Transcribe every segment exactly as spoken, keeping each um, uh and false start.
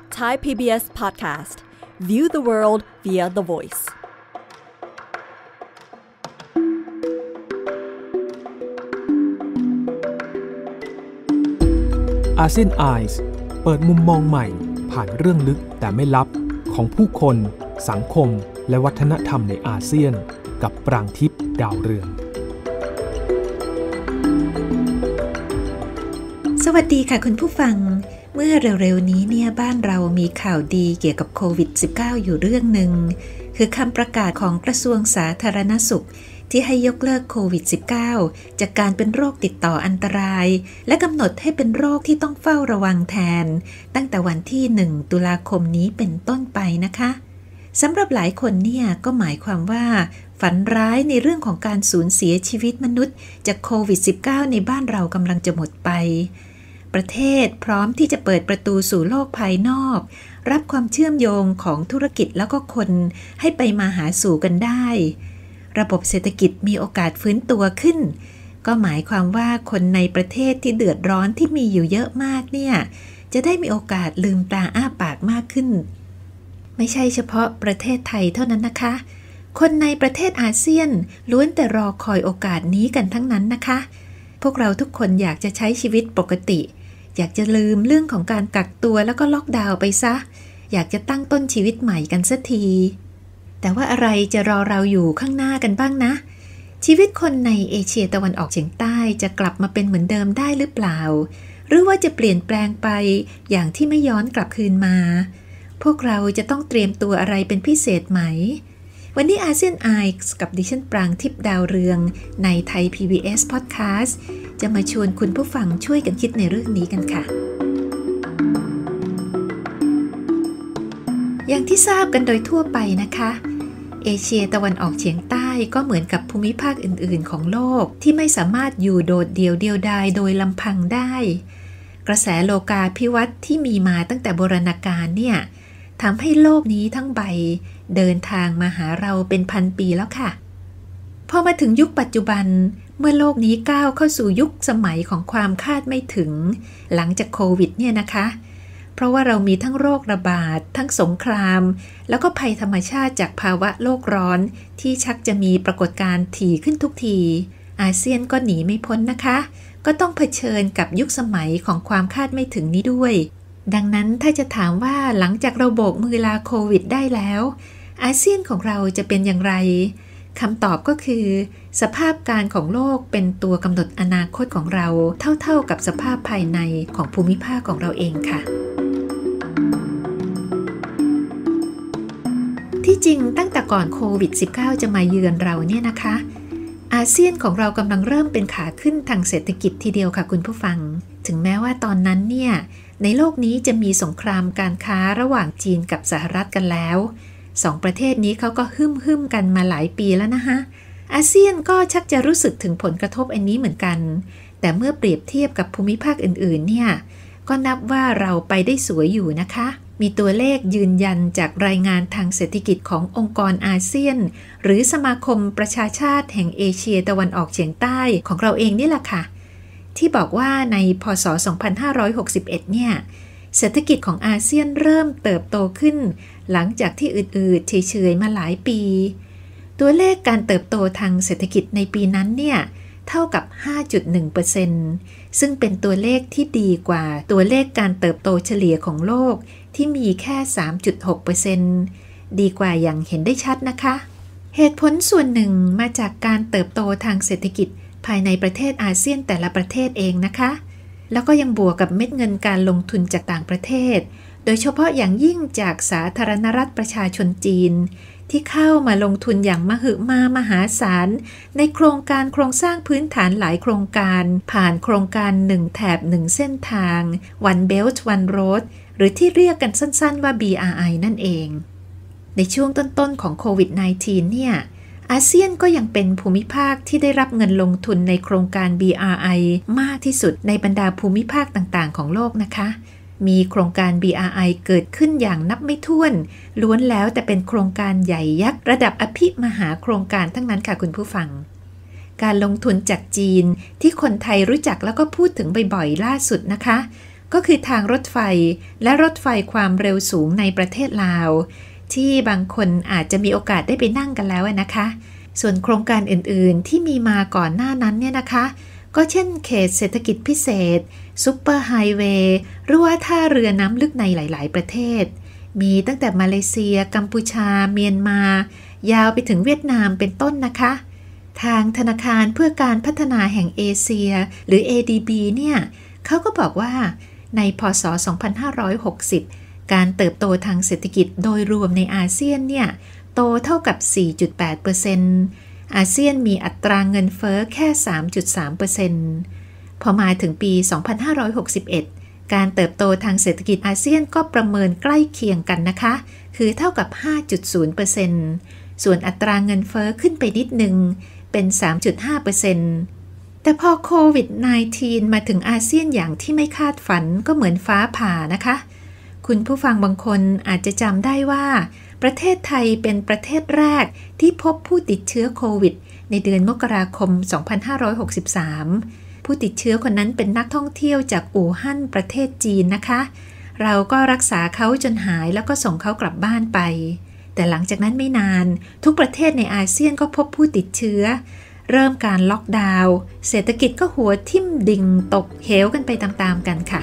Thai พี บี เอส Podcast View the world via the voice อาเซียน Eyes เปิดมุมมองใหม่ผ่านเรื่องลึกแต่ไม่ลับของผู้คนสังคมและวัฒนธรรมในอาเซียนกับปรางทิพย์ดาวเรืองสวัสดีค่ะคุณผู้ฟังเมื่อเร็วๆนี้เนี่ยบ้านเรามีข่าวดีเกี่ยวกับโควิด สิบเก้า อยู่เรื่องหนึ่งคือคำประกาศของกระทรวงสาธารณสุขที่ให้ยกเลิกโควิด สิบเก้า จากการเป็นโรคติดต่ออันตรายและกำหนดให้เป็นโรคที่ต้องเฝ้าระวังแทนตั้งแต่วันที่หนึ่งตุลาคมนี้เป็นต้นไปนะคะสำหรับหลายคนเนี่ยก็หมายความว่าฝันร้ายในเรื่องของการสูญเสียชีวิตมนุษย์จากโควิด สิบเก้า ในบ้านเรากำลังจะหมดไปประเทศพร้อมที่จะเปิดประตูสู่โลกภายนอกรับความเชื่อมโยงของธุรกิจแล้วก็คนให้ไปมาหาสู่กันได้ระบบเศรษฐกิจมีโอกาสฟื้นตัวขึ้นก็หมายความว่าคนในประเทศที่เดือดร้อนที่มีอยู่เยอะมากเนี่ยจะได้มีโอกาสลืมตาอ้าปากมากขึ้นไม่ใช่เฉพาะประเทศไทยเท่านั้นนะคะคนในประเทศอาเซียนล้วนแต่รอคอยโอกาสนี้กันทั้งนั้นนะคะพวกเราทุกคนอยากจะใช้ชีวิตปกติอยากจะลืมเรื่องของการกักตัวแล้วก็ล็อกดาวน์ไปซะอยากจะตั้งต้นชีวิตใหม่กันสักทีแต่ว่าอะไรจะรอเราอยู่ข้างหน้ากันบ้างนะชีวิตคนในเอเชียตะวันออกเฉียงใต้จะกลับมาเป็นเหมือนเดิมได้หรือเปล่าหรือว่าจะเปลี่ยนแปลงไปอย่างที่ไม่ย้อนกลับคืนมาพวกเราจะต้องเตรียมตัวอะไรเป็นพิเศษไหมวันนี้อาเซียน Eyes กับดิฉันปรางทิพย์ดาวเรืองในไทย พี บี เอส Podcast จะมาชวนคุณผู้ฟังช่วยกันคิดในเรื่องนี้กันค่ะอย่างที่ทราบกันโดยทั่วไปนะคะเอเชียตะวันออกเฉียงใต้ก็เหมือนกับภูมิภาคอื่นๆของโลกที่ไม่สามารถอยู่โดดเดี่ยวเดียวดายโดยลำพังได้กระแสโลกาภิวัตน์ที่มีมาตั้งแต่โบราณกาลเนี่ยทำให้โลกนี้ทั้งใบเดินทางมาหาเราเป็นพันปีแล้วค่ะพอมาถึงยุคปัจจุบันเมื่อโลกนี้ก้าวเข้าสู่ยุคสมัยของความคาดไม่ถึงหลังจากโควิดเนี่ยนะคะเพราะว่าเรามีทั้งโรคระบาดทั้งสงครามแล้วก็ภัยธรรมชาติจากภาวะโลกร้อนที่ชักจะมีปรากฏการณ์ถี่ขึ้นทุกทีอาเซียนก็หนีไม่พ้นนะคะก็ต้องเผชิญกับยุคสมัยของความคาดไม่ถึงนี้ด้วยดังนั้นถ้าจะถามว่าหลังจากเราโบกมือลาโควิดได้แล้วอาเซียนของเราจะเป็นอย่างไรคำตอบก็คือสภาพการของโลกเป็นตัวกำหนดอนาคตของเราเท่าๆกับสภาพภายในของภูมิภาคของเราเองค่ะที่จริงตั้งแต่ก่อนโควิด สิบเก้า จะมาเยือนเราเนี่ยนะคะอาเซียนของเรากำลังเริ่มเป็นขาขึ้นทางเศรษฐกิจทีเดียวค่ะคุณผู้ฟังถึงแม้ว่าตอนนั้นเนี่ยในโลกนี้จะมีสงครามการค้าระหว่างจีนกับสหรัฐกันแล้วสองประเทศนี้เขาก็หึ่มหึ่มกันมาหลายปีแล้วนะคะอาเซียนก็ชักจะรู้สึกถึงผลกระทบอันนี้เหมือนกันแต่เมื่อเปรียบเทียบกับภูมิภาคอื่นๆเนี่ยก็นับว่าเราไปได้สวยอยู่นะคะมีตัวเลขยืนยันจากรายงานทางเศรษฐกิจขององค์กรอาเซียนหรือสมาคมประชาชาติแห่งเอเชียตะวันออกเฉียงใต้ของเราเองนี่แหละค่ะที่บอกว่าในพ.ศ. สองพันห้าร้อยหกสิบเอ็ดเนี่ยเศรษฐกิจของอาเซียนเริ่มเติบโตขึ้นหลังจากที่อืดๆเฉยๆมาหลายปีตัวเลขการเติบโตทางเศรษฐกิจในปีนั้นเนี่ยเท่ากับ ห้าจุดหนึ่งเปอร์เซ็นต์ ซึ่งเป็นตัวเลขที่ดีกว่าตัวเลขการเติบโตเฉลี่ยของโลกที่มีแค่ สามจุดหกเปอร์เซ็นต์ ดีกว่าอย่างเห็นได้ชัดนะคะเหตุผลส่วนหนึ่งมาจากการเติบโตทางเศรษฐกิจภายในประเทศอาเซียนแต่ละประเทศเองนะคะแล้วก็ยังบวกกับเม็ดเงินการลงทุนจากต่างประเทศโดยเฉพาะอย่างยิ่งจากสาธารณรัฐประชาชนจีนที่เข้ามาลงทุนอย่างมหึมามหาศาลในโครงการโครงสร้างพื้นฐานหลายโครงการผ่านโครงการหนึ่งแถบหนึ่งเส้นทาง One Belt One Road หรือที่เรียกกันสั้นๆว่า บี อาร์ ไอ นั่นเองในช่วงต้นๆของโควิด สิบเก้า เนี่ยอาเซียนก็ยังเป็นภูมิภาคที่ได้รับเงินลงทุนในโครงการ บี อาร์ ไอ มากที่สุดในบรรดาภูมิภาคต่างๆของโลกนะคะมีโครงการ บี อาร์ ไอ เกิดขึ้นอย่างนับไม่ถ้วนล้วนแล้วแต่เป็นโครงการใหญ่ยักษ์ระดับอภิมหาโครงการทั้งนั้นค่ะคุณผู้ฟังการลงทุนจากจีนที่คนไทยรู้จักแล้วก็พูดถึงบ่อยๆล่าสุดนะคะก็คือทางรถไฟและรถไฟความเร็วสูงในประเทศลาวที่บางคนอาจจะมีโอกาสได้ไปนั่งกันแล้วนะคะส่วนโครงการอื่นๆที่มีมาก่อนหน้านั้นเนี่ยนะคะก็เช่นเขตเศรษฐกิจพิเศษซุปเปอร์ไฮเวย์หรือว่าท่าเรือน้ำลึกในหลายๆประเทศมีตั้งแต่มาเลเซียกัมพูชาเมียนมายาวไปถึงเวียดนามเป็นต้นนะคะทางธนาคารเพื่อการพัฒนาแห่งเอเชียหรือ เอ ดี บี เนี่ยเขาก็บอกว่าในพ.ศ. สองพันห้าร้อยหกสิบการเติบโตทางเศรษฐกิจโดยรวมในอาเซียนเนี่ยโตเท่ากับ สี่จุดแปดเปอร์เซ็นต์ อาเซียนมีอัตราเงินเฟ้อแค่ สามจุดสามเปอร์เซ็นต์ พอมาถึงปี สองพันห้าร้อยหกสิบเอ็ด การเติบโตทางเศรษฐกิจอาเซียนก็ประเมินใกล้เคียงกันนะคะคือเท่ากับ ห้าจุดศูนย์เปอร์เซ็นต์ ส่วนอัตราเงินเฟ้อขึ้นไปนิดนึงเป็น สามจุดห้าเปอร์เซ็นต์ แต่พอโควิด สิบเก้า มาถึงอาเซียนอย่างที่ไม่คาดฝันก็เหมือนฟ้าผ่านะคะคุณผู้ฟังบางคนอาจจะจำได้ว่าประเทศไทยเป็นประเทศแรกที่พบผู้ติดเชื้อโควิดในเดือนมกราคม สองพันห้าร้อยหกสิบสาม ผู้ติดเชื้อคนนั้นเป็นนักท่องเที่ยวจากอู่ฮั่นประเทศจีนนะคะเราก็รักษาเขาจนหายแล้วก็ส่งเขากลับบ้านไปแต่หลังจากนั้นไม่นานทุกประเทศในอาเซียนก็พบผู้ติดเชื้อเริ่มการล็อกดาวน์เศรษฐกิจก็หัวทิ่มดิ่งตกเหวกันไปตามๆกันค่ะ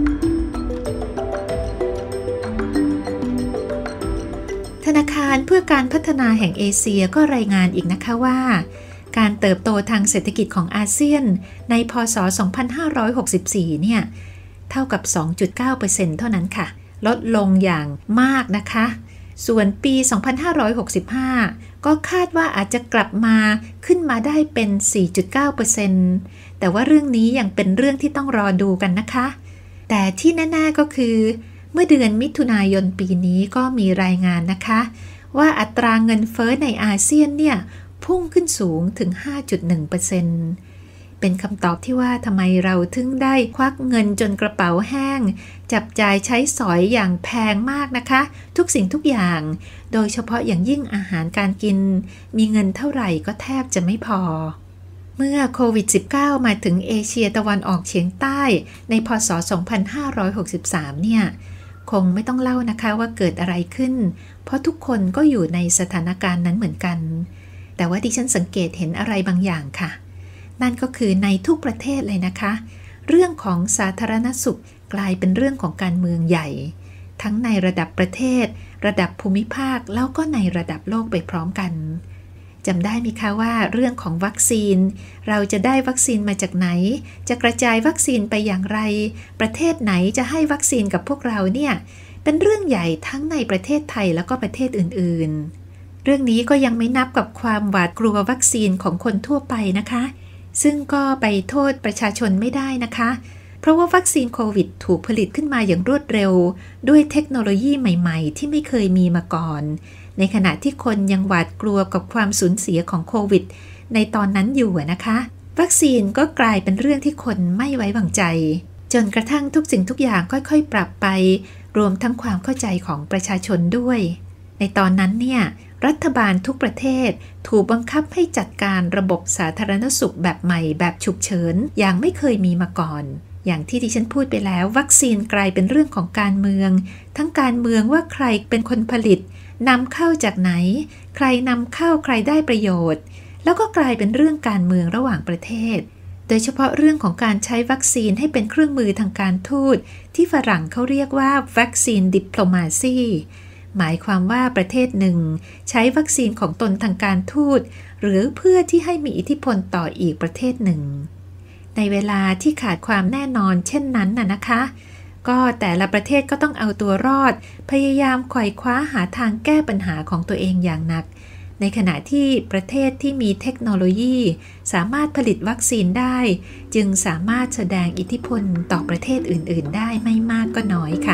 ธนาคารเพื่อการพัฒนาแห่งเอเชียก็รายงานอีกนะคะว่าการเติบโตทางเศรษฐกิจของอาเซียนในพ.ศ. สองพันห้าร้อยหกสิบสี่เนี่ยเท่ากับ สองจุดเก้าเปอร์เซ็นต์ เท่านั้นค่ะลดลงอย่างมากนะคะส่วนปี สองพันห้าร้อยหกสิบห้า ก็คาดว่าอาจจะกลับมาขึ้นมาได้เป็น สี่จุดเก้าเปอร์เซ็นต์ แต่ว่าเรื่องนี้ยังเป็นเรื่องที่ต้องรอดูกันนะคะแต่ที่แน่ๆก็คือเมื่อเดือนมิถุนายนปีนี้ก็มีรายงานนะคะว่าอัตราเงินเฟ้อในอาเซียนเนี่ยพุ่งขึ้นสูงถึง ห้าจุดหนึ่งเปอร์เซ็นต์ เป็นคำตอบที่ว่าทำไมเราถึงได้ควักเงินจนกระเป๋าแห้งจับจ่ายใช้สอยอย่างแพงมากนะคะทุกสิ่งทุกอย่างโดยเฉพาะอย่างยิ่งอาหารการกินมีเงินเท่าไหร่ก็แทบจะไม่พอเมื่อโควิด สิบเก้า มาถึงเอเชียตะวันออกเฉียงใต้ในพ.ศ. สองพันห้าร้อยหกสิบสามเนี่ยคงไม่ต้องเล่านะคะว่าเกิดอะไรขึ้นเพราะทุกคนก็อยู่ในสถานการณ์นั้นเหมือนกันแต่ว่าดิฉันสังเกตเห็นอะไรบางอย่างค่ะนั่นก็คือในทุกประเทศเลยนะคะเรื่องของสาธารณสุขกลายเป็นเรื่องของการเมืองใหญ่ทั้งในระดับประเทศระดับภูมิภาคแล้วก็ในระดับโลกไปพร้อมกันจำได้ไหมคะว่าเรื่องของวัคซีนเราจะได้วัคซีนมาจากไหนจะกระจายวัคซีนไปอย่างไรประเทศไหนจะให้วัคซีนกับพวกเราเนี่ยเป็นเรื่องใหญ่ทั้งในประเทศไทยแล้วก็ประเทศอื่นๆเรื่องนี้ก็ยังไม่นับกับความหวาดกลัววัคซีนของคนทั่วไปนะคะซึ่งก็ไปโทษประชาชนไม่ได้นะคะเพราะว่าวัคซีนโควิดถูกผลิตขึ้นมาอย่างรวดเร็วด้วยเทคโนโลยีใหม่ๆที่ไม่เคยมีมาก่อนในขณะที่คนยังหวาดกลัวกับความสูญเสียของโควิดในตอนนั้นอยู่นะคะวัคซีนก็กลายเป็นเรื่องที่คนไม่ไว้วางใจจนกระทั่งทุกสิ่งทุกอย่างค่อยๆปรับไปรวมทั้งความเข้าใจของประชาชนด้วยในตอนนั้นเนี่ยรัฐบาลทุกประเทศถูกบังคับให้จัดการระบบสาธารณสุขแบบใหม่แบบฉุกเฉินอย่างไม่เคยมีมาก่อนอย่างที่ดิฉันพูดไปแล้ววัคซีนกลายเป็นเรื่องของการเมืองทั้งการเมืองว่าใครเป็นคนผลิตนำเข้าจากไหนใครนำเข้าใครได้ประโยชน์แล้วก็กลายเป็นเรื่องการเมืองระหว่างประเทศโดยเฉพาะเรื่องของการใช้วัคซีนให้เป็นเครื่องมือทางการทูตที่ฝรั่งเขาเรียกว่าวัคซีนดิปโลมาซีหมายความว่าประเทศหนึ่งใช้วัคซีนของตนทางการทูตหรือเพื่อที่ให้มีอิทธิพลต่ออีกประเทศหนึ่งในเวลาที่ขาดความแน่นอนเช่นนั้นน่ะนะคะก็แต่ละประเทศก็ต้องเอาตัวรอดพยายามไขว่คว้าหาทางแก้ปัญหาของตัวเองอย่างหนักในขณะที่ประเทศที่มีเทคโนโลยีสามารถผลิตวัคซีนได้จึงสามารถแสดงอิทธิพลต่อประเทศอื่นๆได้ไม่มากก็น้อยค่ะ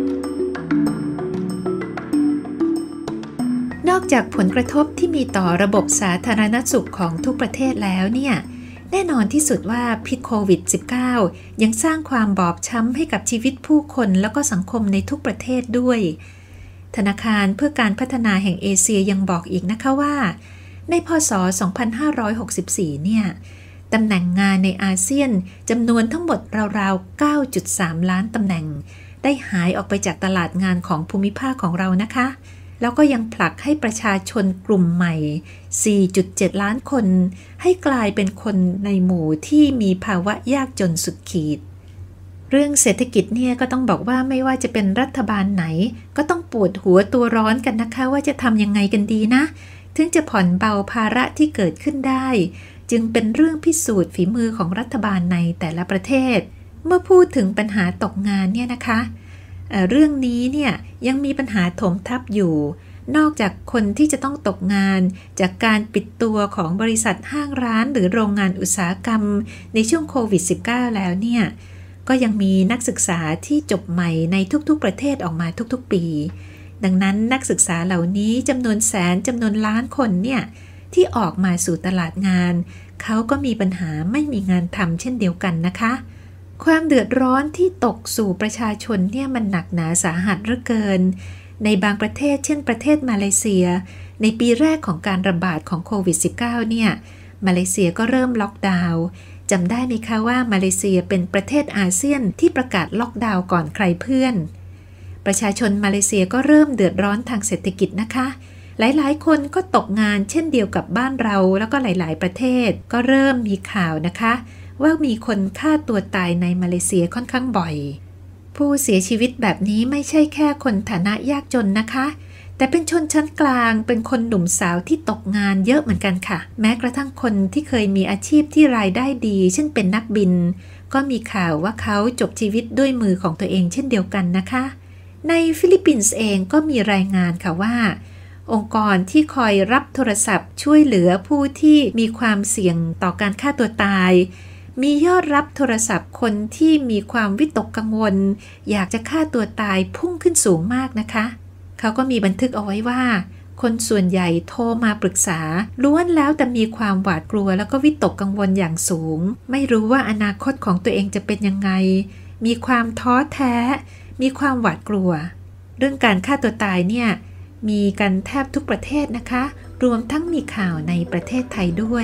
นอกจากผลกระทบที่มีต่อระบบสาธารณสุขของทุกประเทศแล้วเนี่ยแน่นอนที่สุดว่าพิษโควิด สิบเก้า ยังสร้างความบอบช้ำให้กับชีวิตผู้คนแล้วก็สังคมในทุกประเทศด้วยธนาคารเพื่อการพัฒนาแห่งเอเชียยังบอกอีกนะคะว่าในพ.ศ. สองพันห้าร้อยหกสิบสี่เนี่ยตำแหน่งงานในอาเซียนจำนวนทั้งหมดราวๆ เก้าจุดสาม ล้านตำแหน่งได้หายออกไปจากตลาดงานของภูมิภาคของเรานะคะแล้วก็ยังผลักให้ประชาชนกลุ่มใหม่ สี่จุดเจ็ด ล้านคนให้กลายเป็นคนในหมู่ที่มีภาวะยากจนสุดขีดเรื่องเศรษฐกิจเนี่ยก็ต้องบอกว่าไม่ว่าจะเป็นรัฐบาลไหนก็ต้องปวดหัวตัวร้อนกันนะคะว่าจะทำยังไงกันดีนะถึงจะผ่อนเบาภาระที่เกิดขึ้นได้จึงเป็นเรื่องพิสูจน์ฝีมือของรัฐบาลในแต่ละประเทศเมื่อพูดถึงปัญหาตกงานเนี่ยนะคะเอ่อเรื่องนี้เนี่ยยังมีปัญหาถมทับอยู่นอกจากคนที่จะต้องตกงานจากการปิดตัวของบริษัทห้างร้านหรือโรงงานอุตสาหกรรมในช่วงโควิด สิบเก้า แล้วเนี่ยก็ยังมีนักศึกษาที่จบใหม่ในทุกๆประเทศออกมาทุกๆปีดังนั้นนักศึกษาเหล่านี้จำนวนแสนจำนวนล้านคนเนี่ยที่ออกมาสู่ตลาดงานเขาก็มีปัญหาไม่มีงานทำเช่นเดียวกันนะคะความเดือดร้อนที่ตกสู่ประชาชนเนี่ยมันหนักหนาสาหัสเหลือเกินในบางประเทศเช่นประเทศมาเลเซียในปีแรกของการระบาดของโควิด สิบเก้า เนี่ยมาเลเซียก็เริ่มล็อกดาวน์จำได้ไหมคะว่ามาเลเซียเป็นประเทศอาเซียนที่ประกาศล็อกดาวน์ก่อนใครเพื่อนประชาชนมาเลเซียก็เริ่มเดือดร้อนทางเศรษฐกิจนะคะหลายๆคนก็ตกงานเช่นเดียวกับบ้านเราแล้วก็หลายๆประเทศก็เริ่มมีข่าวนะคะว่ามีคนฆ่าตัวตายในมาเลเซียค่อนข้างบ่อยผู้เสียชีวิตแบบนี้ไม่ใช่แค่คนฐานะยากจนนะคะแต่เป็นชนชั้นกลางเป็นคนหนุ่มสาวที่ตกงานเยอะเหมือนกันค่ะแม้กระทั่งคนที่เคยมีอาชีพที่รายได้ดีเช่นเป็นนักบินก็มีข่าวว่าเขาจบชีวิตด้วยมือของตัวเองเช่นเดียวกันนะคะในฟิลิปปินส์เองก็มีรายงานค่ะว่าองค์กรที่คอยรับโทรศัพท์ช่วยเหลือผู้ที่มีความเสี่ยงต่อการฆ่าตัวตายมียอดรับโทรศัพท์คนที่มีความวิตกกังวลอยากจะฆ่าตัวตายพุ่งขึ้นสูงมากนะคะเขาก็มีบันทึกเอาไว้ว่าคนส่วนใหญ่โทรมาปรึกษาล้วนแล้วแต่มีความหวาดกลัวแล้วก็วิตกกังวลอย่างสูงไม่รู้ว่าอนาคตของตัวเองจะเป็นยังไงมีความท้อแท้มีความหวาดกลัวเรื่องการฆ่าตัวตายเนี่ยมีกันแทบทุกประเทศนะคะรวมทั้งมีข่าวในประเทศไทยด้วย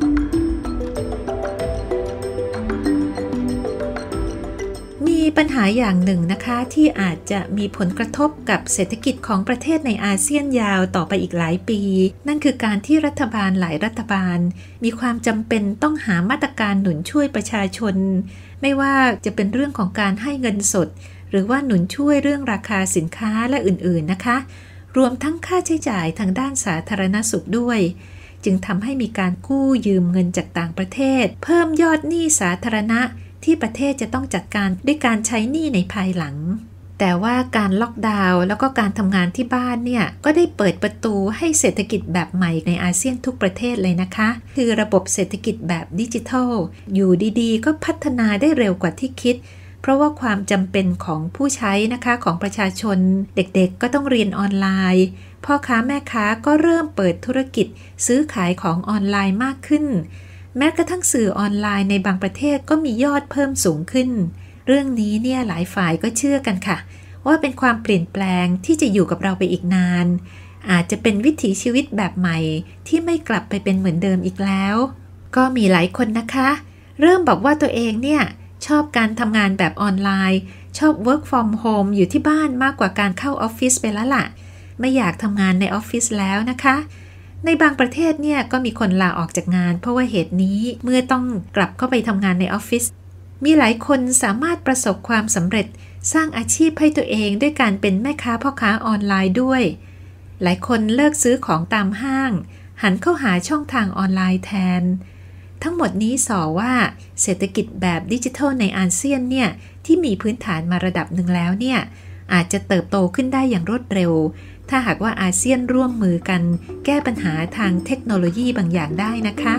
มีปัญหาอย่างหนึ่งนะคะที่อาจจะมีผลกระทบกับเศรษฐกิจของประเทศในอาเซียนยาวต่อไปอีกหลายปีนั่นคือการที่รัฐบาลหลายรัฐบาลมีความจำเป็นต้องหามาตรการหนุนช่วยประชาชนไม่ว่าจะเป็นเรื่องของการให้เงินสดหรือว่าหนุนช่วยเรื่องราคาสินค้าและอื่นๆนะคะรวมทั้งค่าใช้จ่ายทางด้านสาธารณสุขด้วยจึงทำให้มีการกู้ยืมเงินจากต่างประเทศเพิ่มยอดหนี้สาธารณะที่ประเทศจะต้องจัดการด้วยการใช้หนี้ในภายหลังแต่ว่าการล็อกดาวน์แล้วก็การทำงานที่บ้านเนี่ยก็ได้เปิดประตูให้เศรษฐกิจแบบใหม่ในอาเซียนทุกประเทศเลยนะคะคือระบบเศรษฐกิจแบบดิจิทัลอยู่ดีๆก็พัฒนาได้เร็วกว่าที่คิดเพราะว่าความจำเป็นของผู้ใช้นะคะของประชาชนเด็กๆก็ต้องเรียนออนไลน์พ่อค้าแม่ค้าก็เริ่มเปิดธุรกิจซื้อขายของออนไลน์มากขึ้นแม้กระทั่งสื่อออนไลน์ในบางประเทศก็มียอดเพิ่มสูงขึ้นเรื่องนี้เนี่ยหลายฝ่ายก็เชื่อกันค่ะว่าเป็นความเปลี่ยนแปลงที่จะอยู่กับเราไปอีกนานอาจจะเป็นวิถีชีวิตแบบใหม่ที่ไม่กลับไปเป็นเหมือนเดิมอีกแล้วก็มีหลายคนนะคะเริ่มบอกว่าตัวเองเนี่ยชอบการทำงานแบบออนไลน์ชอบ work from home อยู่ที่บ้านมากกว่าการเข้าออฟฟิศไปแล้วล่ะไม่อยากทำงานในออฟฟิศแล้วนะคะในบางประเทศเนี่ยก็มีคนลาออกจากงานเพราะว่าเหตุนี้เมื่อต้องกลับเข้าไปทำงานในออฟฟิศมีหลายคนสามารถประสบความสำเร็จสร้างอาชีพให้ตัวเองด้วยการเป็นแม่ค้าพ่อค้าออนไลน์ด้วยหลายคนเลิกซื้อของตามห้างหันเข้าหาช่องทางออนไลน์แทนทั้งหมดนี้ส่อว่าเศรษฐกิจแบบดิจิทัลในอาเซียนเนี่ยที่มีพื้นฐานมาระดับหนึ่งแล้วเนี่ยอาจจะเติบโตขึ้นได้อย่างรวดเร็วถ้าหากว่าอาเซียนร่วมมือกันแก้ปัญหาทางเทคโนโลยีบางอย่างได้นะคะ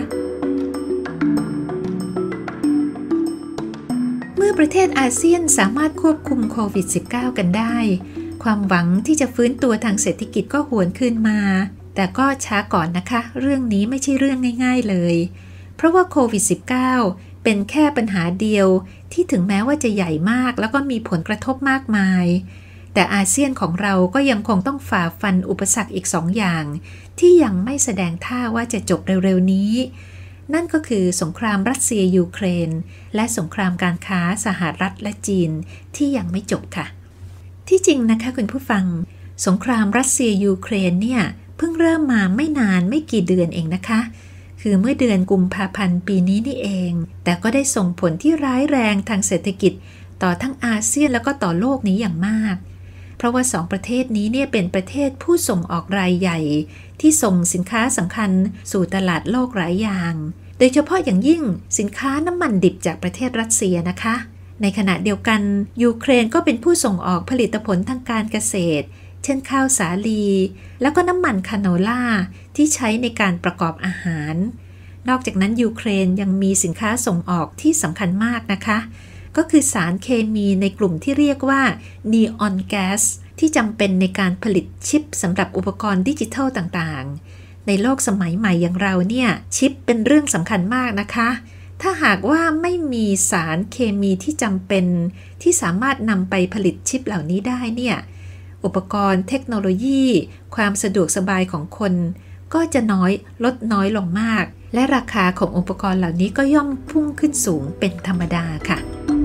เมื่อประเทศอาเซียนสามารถควบคุมโควิด สิบเก้า กันได้ความหวังที่จะฟื้นตัวทางเศรษฐกิจก็หวนคืนมาแต่ก็ช้าก่อนนะคะเรื่องนี้ไม่ใช่เรื่องง่ายๆเลยเพราะว่าโควิด สิบเก้า เป็นแค่ปัญหาเดียวที่ถึงแม้ว่าจะใหญ่มากแล้วก็มีผลกระทบมากมายแต่อาเซียนของเราก็ยังคงต้องฝ่าฟันอุปสรรคอีกสองอย่างที่ยังไม่แสดงท่าว่าจะจบเร็วๆนี้นั่นก็คือสงครามรัสเซียยูเครนและสงครามการค้าสหรัฐและจีนที่ยังไม่จบค่ะที่จริงนะคะคุณผู้ฟังสงครามรัสเซียยูเครนเนี่ยเพิ่งเริ่มมาไม่นานไม่กี่เดือนเองนะคะคือเมื่อเดือนกุมภาพันธ์ปีนี้นี่เองแต่ก็ได้ส่งผลที่ร้ายแรงทางเศรษฐกิจต่อทั้งอาเซียนแล้วก็ต่อโลกนี้อย่างมากเพราะว่าสองประเทศนี้เนี่ยเป็นประเทศผู้ส่งออกรายใหญ่ที่ส่งสินค้าสำคัญสู่ตลาดโลกหลายอย่างโดยเฉพาะอย่างยิ่งสินค้าน้ำมันดิบจากประเทศรัสเซียนะคะในขณะเดียวกันยูเครนก็เป็นผู้ส่งออกผลิตผลทางการเกษตรเช่นข้าวสาลีแล้วก็น้ำมันคาโนล่าที่ใช้ในการประกอบอาหารนอกจากนั้นยูเครนยังมีสินค้าส่งออกที่สำคัญมากนะคะก็คือสารเคมีในกลุ่มที่เรียกว่านีออนแก๊สที่จำเป็นในการผลิตชิปสำหรับอุปกรณ์ดิจิทัลต่างๆในโลกสมัยใหม่อย่างเราเนี่ยชิปเป็นเรื่องสำคัญมากนะคะถ้าหากว่าไม่มีสารเคมีที่จำเป็นที่สามารถนำไปผลิตชิปเหล่านี้ได้เนี่ยอุปกรณ์เทคโนโลยีความสะดวกสบายของคนก็จะน้อยลดน้อยลงมากและราคาของอุปกรณ์เหล่านี้ก็ย่อมพุ่งขึ้นสูงเป็นธรรมดาค่ะ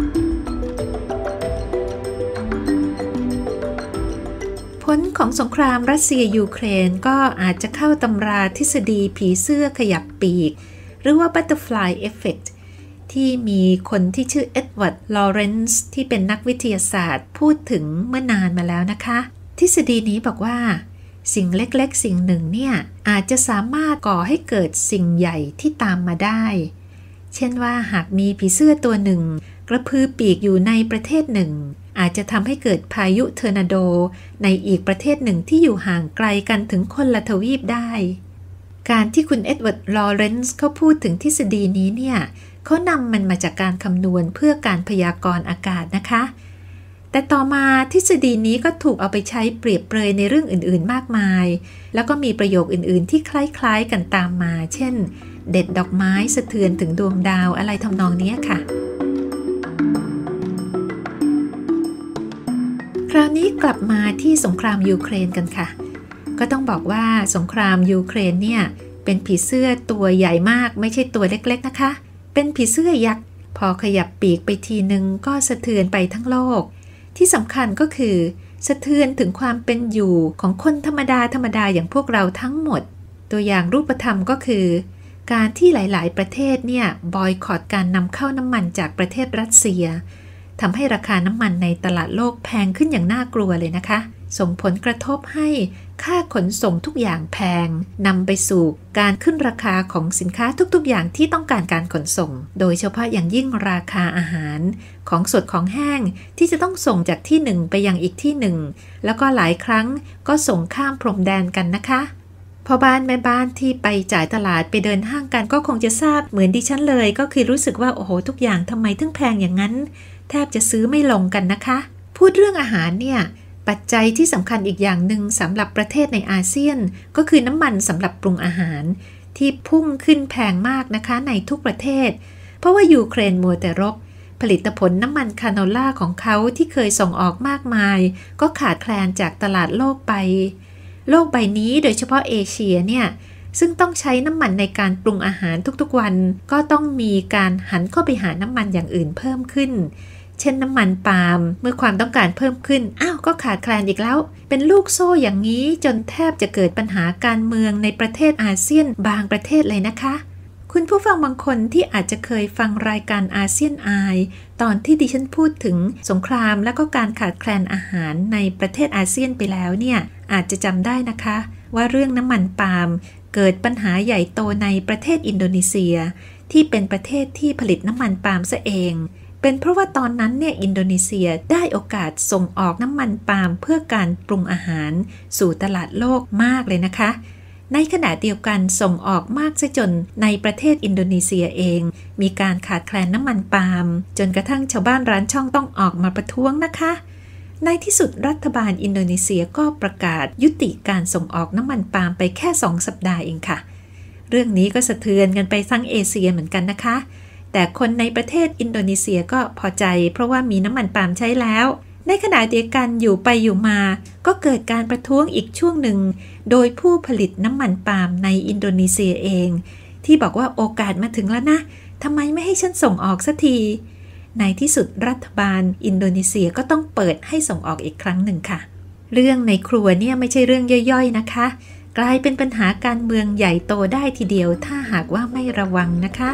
ผลของสงครามรัสเซียยูเครนก็อาจจะเข้าตำราทฤษฎีผีเสื้อขยับปีกหรือว่า Butterfly Effect ที่มีคนที่ชื่อเอ็ดเวิร์ด ลอเรนซ์ที่เป็นนักวิทยาศาสตร์พูดถึงเมื่อนานมาแล้วนะคะทฤษฎีนี้บอกว่าสิ่งเล็กๆสิ่งหนึ่งเนี่ยอาจจะสามารถก่อให้เกิดสิ่งใหญ่ที่ตามมาได้เช่นว่าหากมีผีเสื้อตัวหนึ่งกระพือปีกอยู่ในประเทศหนึ่งอาจจะทำให้เกิดพายุเทอร์นาโดในอีกประเทศหนึ่งที่อยู่ห่างไกลกันถึงคนละทวีปได้การที่คุณเอ็ดเวิร์ด ลอเรนซ์เขาพูดถึงทฤษฎีนี้เนี่ยเขานำมันมาจากการคำนวณเพื่อการพยากรณ์อากาศนะคะแต่ต่อมาทฤษฎีนี้ก็ถูกเอาไปใช้เปรียบเปรยในเรื่องอื่นๆมากมายแล้วก็มีประโยคอื่นๆที่คล้ายๆกันตามมาเช่นเด็ดดอกไม้สะเทือนถึงดวงดาวอะไรทำนองนี้ค่ะคราวนี้กลับมาที่สงครามยูเครนกันค่ะก็ต้องบอกว่าสงครามยูเครนเนี่ยเป็นผีเสื้อตัวใหญ่มากไม่ใช่ตัวเล็กๆนะคะเป็นผีเสื้อยักษ์พอขยับปีกไปทีนึงก็สะเทือนไปทั้งโลกที่สำคัญก็คือสะเทือนถึงความเป็นอยู่ของคนธรรมดาธรรมดาอย่างพวกเราทั้งหมดตัวอย่างรูปธรรมก็คือการที่หลายๆประเทศเนี่ยบอยคอตการนำเข้าน้ำมันจากประเทศรัสเซียทำให้ราคาน้ำมันในตลาดโลกแพงขึ้นอย่างน่ากลัวเลยนะคะส่งผลกระทบให้ค่าขนส่งทุกอย่างแพงนำไปสู่การขึ้นราคาของสินค้าทุกๆอย่างที่ต้องการการขนส่งโดยเฉพาะอย่างยิ่งราคาอาหารของสดของแห้งที่จะต้องส่งจากที่หนึ่งไปยังอีกที่หนึ่งแล้วก็หลายครั้งก็ส่งข้ามพรมแดนกันนะคะพ่อบ้านแม่บ้านที่ไปจ่ายตลาดไปเดินห้างกันก็คงจะทราบเหมือนดิฉันเลยก็คือรู้สึกว่าโอ้โหทุกอย่างทำไมถึงแพงอย่างนั้นแทบจะซื้อไม่ลงกันนะคะพูดเรื่องอาหารเนี่ยปัจจัยที่สำคัญอีกอย่างหนึ่งสำหรับประเทศในอาเซียนก็คือน้ำมันสำหรับปรุงอาหารที่พุ่งขึ้นแพงมากนะคะในทุกประเทศเพราะว่ายูเครนมัวแต่รบผลิตผลน้ำมันคาโนล่าของเขาที่เคยส่งออกมากมายก็ขาดแคลนจากตลาดโลกไปโลกใบนี้โดยเฉพาะเอเชียเนี่ยซึ่งต้องใช้น้ำมันในการปรุงอาหารทุกๆวันก็ต้องมีการหันเข้าไปหาน้ำมันอย่างอื่นเพิ่มขึ้นเช่นน้ำมันปาล์มเมื่อความต้องการเพิ่มขึ้นอ้าวก็ขาดแคลนอีกแล้วเป็นลูกโซ่อย่างนี้จนแทบจะเกิดปัญหาการเมืองในประเทศอาเซียนบางประเทศเลยนะคะคุณผู้ฟังบางคนที่อาจจะเคยฟังรายการอาเซียนไอตอนที่ดิฉันพูดถึงสงครามและก็การขาดแคลนอาหารในประเทศอาเซียนไปแล้วเนี่ยอาจจะจำได้นะคะว่าเรื่องน้ำมันปาล์มเกิดปัญหาใหญ่โตในประเทศอินโดนีเซียที่เป็นประเทศที่ผลิตน้ำมันปาล์มซะเองเป็นเพราะว่าตอนนั้นเนี่ยอินโดนีเซียได้โอกาสส่งออกน้ำมันปาล์มเพื่อการปรุงอาหารสู่ตลาดโลกมากเลยนะคะในขณะเดียวกันส่งออกมากซะจนในประเทศอินโดนีเซียเองมีการขาดแคลนน้ำมันปาล์มจนกระทั่งชาวบ้านร้านช่องต้องออกมาประท้วงนะคะในที่สุดรัฐบาลอินโดนีเซียก็ประกาศยุติการส่งออกน้ำมันปาล์มไปแค่สองสัปดาห์เองค่ะเรื่องนี้ก็สะเทือนกันไปทั้งเอเชียเหมือนกันนะคะแต่คนในประเทศอินโดนีเซียก็พอใจเพราะว่ามีน้ำมันปาล์มใช้แล้วในขณะเดียวกันอยู่ไปอยู่มาก็เกิดการประท้วงอีกช่วงหนึ่งโดยผู้ผลิตน้ำมันปาล์มในอินโดนีเซียเองทที่บอกว่าโอกาสมาถึงแล้วนะทำไมไม่ให้ฉันส่งออกสักทีในที่สุดรัฐบาลอินโดนีเซียก็ต้องเปิดให้ส่งออกอีกครั้งหนึ่งค่ะเรื่องในครัวเนี่ยไม่ใช่เรื่องย่อยๆนะคะกลายเป็นปัญหาการเมืองใหญ่โตได้ทีเดียวถ้าหากว่าไม่ระวังนะคะ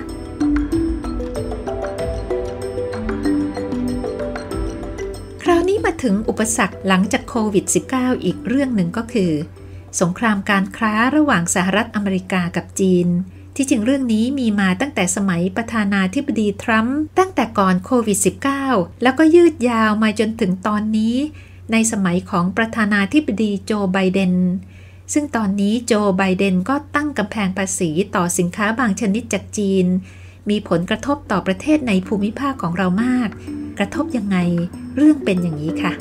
คราวนี้มาถึงอุปสรรคหลังจากโควิด สิบเก้า อีกเรื่องหนึ่งก็คือสงครามการค้าระหว่างสหรัฐอเมริกากับจีนที่จริงเรื่องนี้มีมาตั้งแต่สมัยประธานาธิบดีทรัมป์ตั้งแต่ก่อนโควิด สิบเก้า แล้วก็ยืดยาวมาจนถึงตอนนี้ในสมัยของประธานาธิบดีโจไบเดนซึ่งตอนนี้โจไบเดนก็ตั้งกำแพงภาษีต่อสินค้าบางชนิดจากจีนมีผลกระทบต่อประเทศในภูมิภาคของเรามากกระทบยังไงเรื่องเป็นอย่างนี้ค่ะ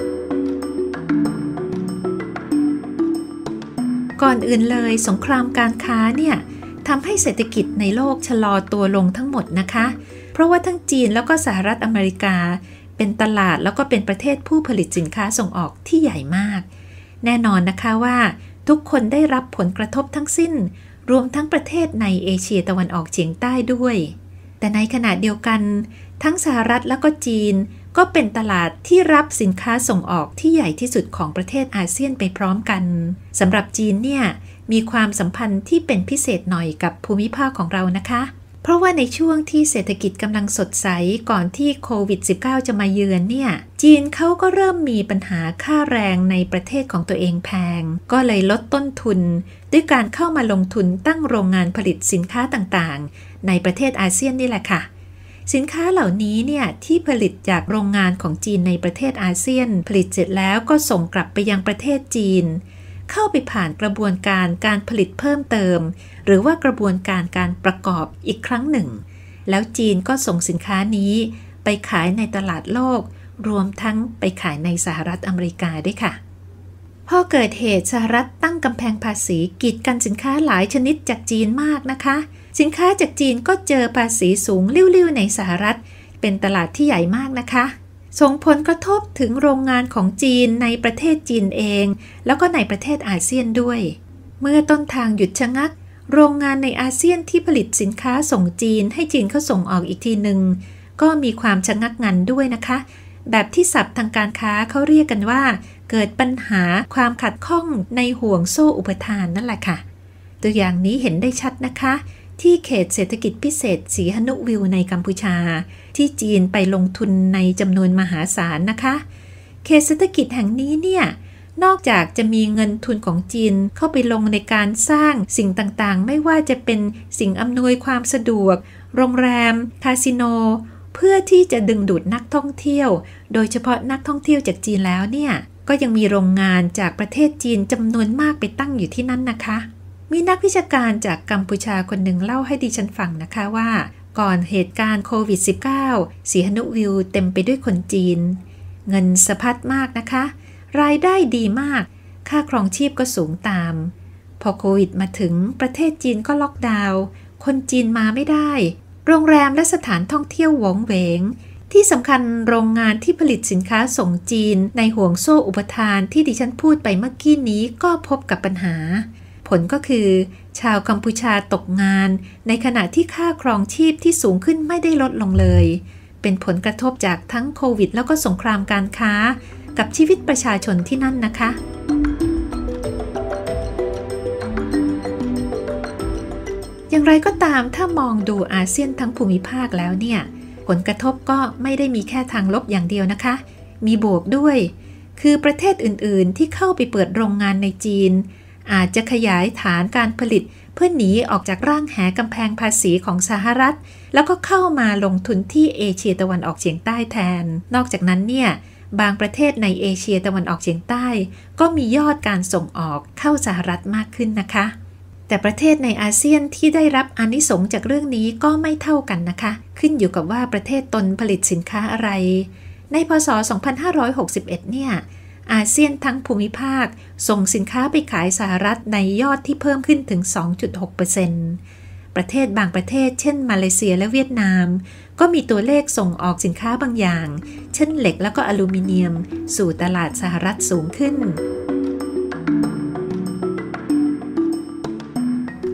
ก่อนอื่นเลยสงครามการค้าเนี่ยทำให้เศรษฐกิจในโลกชะลอตัวลงทั้งหมดนะคะเพราะว่าทั้งจีนแล้วก็สหรัฐอเมริกาเป็นตลาดแล้วก็เป็นประเทศผู้ผลิตสินค้าส่งออกที่ใหญ่มากแน่นอนนะคะว่าทุกคนได้รับผลกระทบทั้งสิ้นรวมทั้งประเทศในเอเชียตะวันออกเฉียงใต้ด้วยแต่ในขณะเดียวกันทั้งสหรัฐแล้วก็จีนก็เป็นตลาดที่รับสินค้าส่งออกที่ใหญ่ที่สุดของประเทศอาเซียนไปพร้อมกันสำหรับจีนเนี่ยมีความสัมพันธ์ที่เป็นพิเศษหน่อยกับภูมิภาคของเรานะคะเพราะว่าในช่วงที่เศรษฐกิจกำลังสดใสก่อนที่โควิด สิบเก้า จะมาเยือนเนี่ยจีนเขาก็เริ่มมีปัญหาค่าแรงในประเทศของตัวเองแพงก็เลยลดต้นทุนด้วยการเข้ามาลงทุนตั้งโรงงานผลิตสินค้าต่างๆในประเทศอาเซียนนี่แหละค่ะสินค้าเหล่านี้เนี่ยที่ผลิตจากโรงงานของจีนในประเทศอาเซียนผลิตเสร็จแล้วก็ส่งกลับไปยังประเทศจีนเข้าไปผ่านกระบวนการการผลิตเพิ่มเติมหรือว่ากระบวนการการประกอบอีกครั้งหนึ่งแล้วจีนก็ส่งสินค้านี้ไปขายในตลาดโลกรวมทั้งไปขายในสหรัฐอเมริกาด้วยค่ะพอเกิดเหตุสหรัฐตั้งกำแพงภาษีกีดกันสินค้าหลายชนิดจากจีนมากนะคะสินค้าจากจีนก็เจอภาษีสูงลิ่วๆในสหรัฐเป็นตลาดที่ใหญ่มากนะคะส่งผลกระทบถึงโรงงานของจีนในประเทศจีนเองแล้วก็ในประเทศอาเซียนด้วยเมื่อต้นทางหยุดชะงักโรงงานในอาเซียนที่ผลิตสินค้าส่งจีนให้จีนเขาส่งออกอีกทีหนึ่งก็มีความชะงักงันด้วยนะคะแบบที่ศัพท์ทางการค้าเขาเรียกกันว่าเกิดปัญหาความขัดข้องในห่วงโซ่อุปทานนั่นแหละค่ะตัวอย่างนี้เห็นได้ชัดนะคะที่เขตเศรษฐกิจพิเศษสีหนุวิวในกัมพูชาที่จีนไปลงทุนในจำนวนมหาศาลนะคะเขตเศรษฐกิจแห่งนี้เนี่ยนอกจากจะมีเงินทุนของจีนเข้าไปลงในการสร้างสิ่งต่างๆไม่ว่าจะเป็นสิ่งอำนวยความสะดวกโรงแรมคาสิโนเพื่อที่จะดึงดูดนักท่องเที่ยวโดยเฉพาะนักท่องเที่ยวจากจีนแล้วเนี่ยก็ยังมีโรงงานจากประเทศจีนจำนวนมากไปตั้งอยู่ที่นั่นนะคะมีนักวิชาการจากกัมพูชาคนหนึ่งเล่าให้ดิฉันฟังนะคะว่าก่อนเหตุการณ์โควิด สิบเก้า สีหนุวิวเต็มไปด้วยคนจีนเงินสะพัดมากนะคะรายได้ดีมากค่าครองชีพก็สูงตามพอโควิดมาถึงประเทศจีนก็ล็อกดาวน์คนจีนมาไม่ได้โรงแรมและสถานท่องเที่ยวหวงเหวงที่สำคัญโรงงานที่ผลิตสินค้าส่งจีนในห่วงโซ่อุปทานที่ดิฉันพูดไปเมื่อกี้นี้ก็พบกับปัญหาผลก็คือชาวกัมพูชาตกงานในขณะที่ค่าครองชีพที่สูงขึ้นไม่ได้ลดลงเลยเป็นผลกระทบจากทั้งโควิดแล้วก็สงครามการค้ากับชีวิตประชาชนที่นั่นนะคะอย่างไรก็ตามถ้ามองดูอาเซียนทั้งภูมิภาคแล้วเนี่ยผลกระทบก็ไม่ได้มีแค่ทางลบอย่างเดียวนะคะมีบวกด้วยคือประเทศอื่นๆที่เข้าไปเปิดโรงงานในจีนอาจจะขยายฐานการผลิตเพื่อหนีออกจากร่างแหกำแพงภาษีของสหรัฐแล้วก็เข้ามาลงทุนที่เอเชียตะวันออกเฉียงใต้แทนนอกจากนั้นเนี่ยบางประเทศในเอเชียตะวันออกเฉียงใต้ก็มียอดการส่งออกเข้าสหรัฐมากขึ้นนะคะแต่ประเทศในอาเซียนที่ได้รับอานิสงส์จากเรื่องนี้ก็ไม่เท่ากันนะคะขึ้นอยู่กับว่าประเทศตนผลิตสินค้าอะไรในพ.ศ. สองพันห้าร้อยหกสิบเอ็ดเนี่ยอาเซียนทั้งภูมิภาคส่งสินค้าไปขายสหรัฐในยอดที่เพิ่มขึ้นถึง สองจุดหกเปอร์เซ็นต์ ประเทศบางประเทศเช่นมาเลเซียและเวียดนามก็มีตัวเลขส่งออกสินค้าบางอย่างเช่นเหล็กแล้วก็อลูมิเนียมสู่ตลาดสหรัฐสูงขึ้น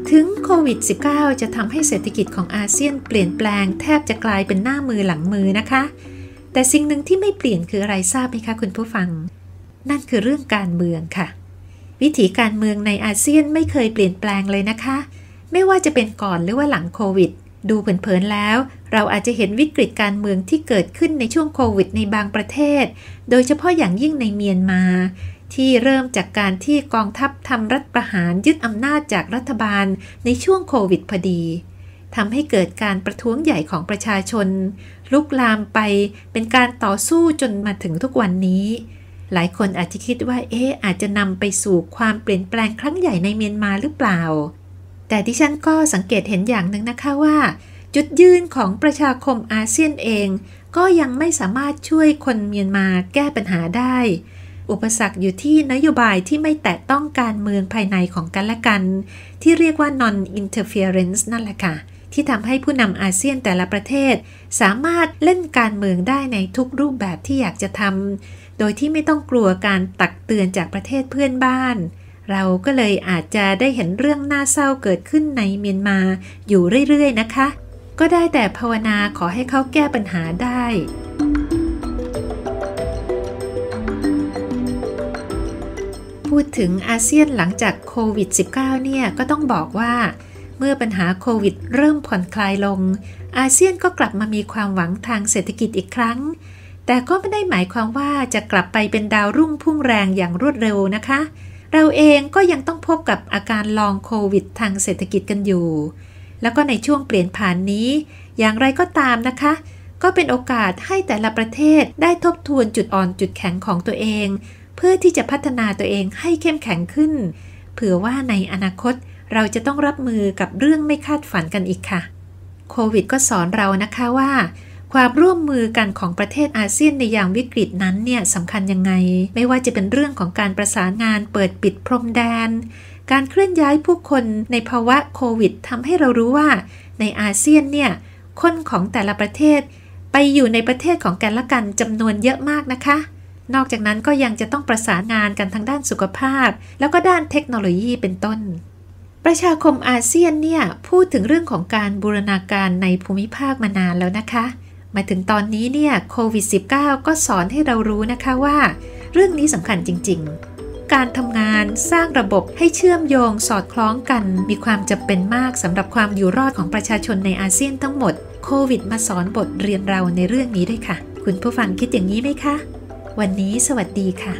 ถึงโควิด สิบเก้า จะทำให้เศรษฐกิจของอาเซียนเปลี่ยนแปลงแทบจะกลายเป็นหน้ามือหลังมือนะคะแต่สิ่งหนึ่งที่ไม่เปลี่ยนคืออะไรทราบไหมคะคุณผู้ฟังนั่นคือเรื่องการเมืองค่ะวิถีการเมืองในอาเซียนไม่เคยเปลี่ยนแปลงเลยนะคะไม่ว่าจะเป็นก่อนหรือว่าหลังโควิดดูเผินๆแล้วเราอาจจะเห็นวิกฤตการเมืองที่เกิดขึ้นในช่วงโควิดในบางประเทศโดยเฉพาะอย่างยิ่งในเมียนมาที่เริ่มจากการที่กองทัพทำรัฐประหารยึดอำนาจจากรัฐบาลในช่วงโควิดพอดีทำให้เกิดการประท้วงใหญ่ของประชาชนลุกลามไปเป็นการต่อสู้จนมาถึงทุกวันนี้หลายคนอาจจะคิดว่าเอ๊ะอาจจะนำไปสู่ความเปลี่ยนแปลงครั้งใหญ่ในเมียนมาหรือเปล่าแต่ดิฉันก็สังเกตเห็นอย่างหนึ่งนะคะว่าจุดยืนของประชาคมอาเซียนเองก็ยังไม่สามารถช่วยคนเมียนมาแก้ปัญหาได้อุปสรรคอยู่ที่นโยบายที่ไม่แตะต้องการเมืองภายในของกันและกันที่เรียกว่า non interference นั่นแหละค่ะที่ทำให้ผู้นำอาเซียนแต่ละประเทศสามารถเล่นการเมืองได้ในทุกรูปแบบที่อยากจะทำโดยที่ไม่ต้องกลัวการตักเตือนจากประเทศเพื่อนบ้านเราก็เลยอาจจะได้เห็นเรื่องน่าเศร้าเกิดขึ้นในเมียนมาอยู่เรื่อยๆนะคะก็ได้แต่ภาวนาขอให้เขาแก้ปัญหาได้พูดถึงอาเซียนหลังจากโควิด สิบเก้า เนี่ยก็ต้องบอกว่าเมื่อปัญหาโควิดเริ่มผ่อนคลายลงอาเซียนก็กลับมามีความหวังทางเศรษฐกิจอีกครั้งแต่ก็ไม่ได้หมายความว่าจะกลับไปเป็นดาวรุ่งพุ่งแรงอย่างรวดเร็วนะคะเราเองก็ยังต้องพบกับอาการลองโควิดทางเศรษฐกิจกันอยู่แล้วก็ในช่วงเปลี่ยนผ่านนี้อย่างไรก็ตามนะคะก็เป็นโอกาสให้แต่ละประเทศได้ทบทวนจุดอ่อนจุดแข็งของตัวเองเพื่อที่จะพัฒนาตัวเองให้เข้มแข็งขึ้นเผื่อว่าในอนาคตเราจะต้องรับมือกับเรื่องไม่คาดฝันกันอีกค่ะโควิดก็สอนเรานะคะว่าความร่วมมือกันของประเทศอาเซียนในยามวิกฤตนั้นเนี่ยสำคัญยังไงไม่ว่าจะเป็นเรื่องของการประสานงานเปิดปิดพรมแดนการเคลื่อนย้ายผู้คนในภาวะโควิดทำให้เรารู้ว่าในอาเซียนเนี่ยคนของแต่ละประเทศไปอยู่ในประเทศของกันและกันจำนวนเยอะมากนะคะนอกจากนั้นก็ยังจะต้องประสานงานกันทางด้านสุขภาพแล้วก็ด้านเทคโนโลยีเป็นต้นประชาคมอาเซียนเนี่ยพูดถึงเรื่องของการบูรณาการในภูมิภาคมานานแล้วนะคะมาถึงตอนนี้เนี่ยโควิด สิบเก้า ก็สอนให้เรารู้นะคะว่าเรื่องนี้สำคัญจริงๆการทำงานสร้างระบบให้เชื่อมโยงสอดคล้องกันมีความจำเป็นมากสำหรับความอยู่รอดของประชาชนในอาเซียนทั้งหมดโควิดมาสอนบทเรียนเราในเรื่องนี้ด้วยค่ะคุณผู้ฟังคิดอย่างนี้ไหมคะวันนี้สวัสดีค่ะ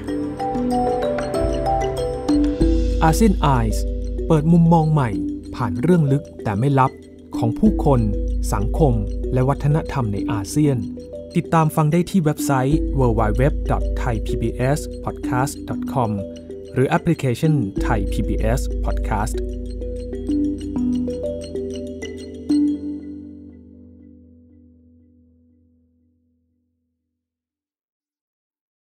อาเซียน Eyes เปิดมุมมองใหม่ผ่านเรื่องลึกแต่ไม่ลับของผู้คนสังคมและวัฒนธรรมในอาเซียนติดตามฟังได้ที่เว็บไซต์ ดับเบิลยู ดับเบิลยู ดับเบิลยู ดอท ไทย พี บี เอส พอดแคสต์ ดอท คอม หรือแอปพลิเคชัน Thai พี บี เอส Podcast